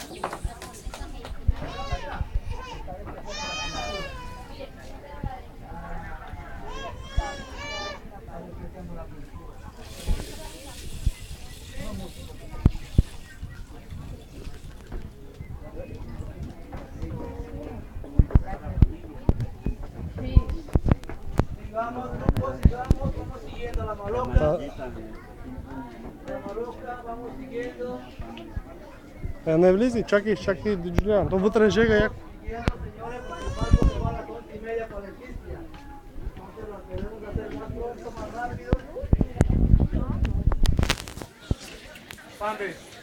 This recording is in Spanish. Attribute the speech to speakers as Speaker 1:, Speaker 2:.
Speaker 1: Vamos siguiendo la maloca. La maloca, vamos siguiendo.
Speaker 2: Ne vlizi, čakaj, Julian, to bo trajžega, jak?
Speaker 1: Siguiendo, señores, porque el barco se va a las 11:30 para el Cristian. Entonces lo queremos hacer más pronto, más rápido. Pambe.